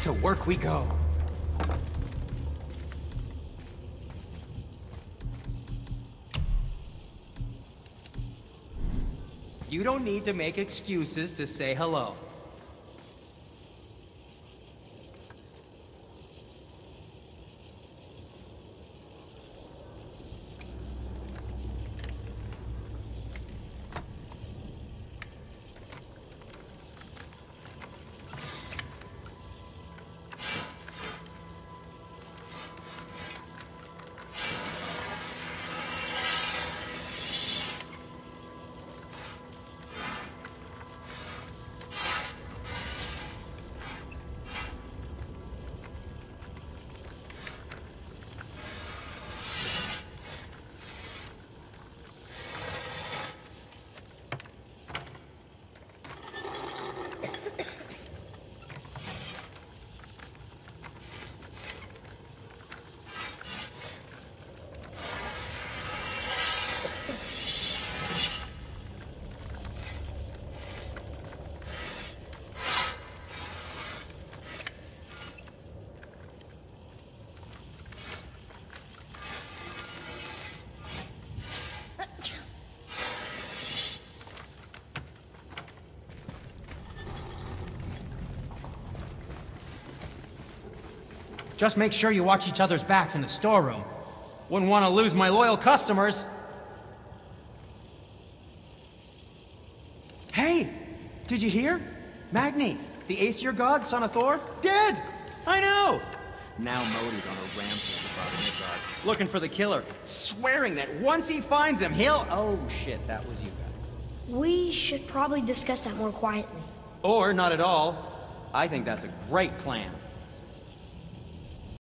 To work we go. You don't need to make excuses to say hello. Just make sure you watch each other's backs in the storeroom. Wouldn't want to lose my loyal customers. Hey! Did you hear? Magni, the Aesir god, son of Thor, dead! I know! Now Modi's on a rampage about Midgard, looking for the killer, swearing that once he finds him, he'll... Oh shit, that was you guys. We should probably discuss that more quietly. Or not at all. I think that's a great plan.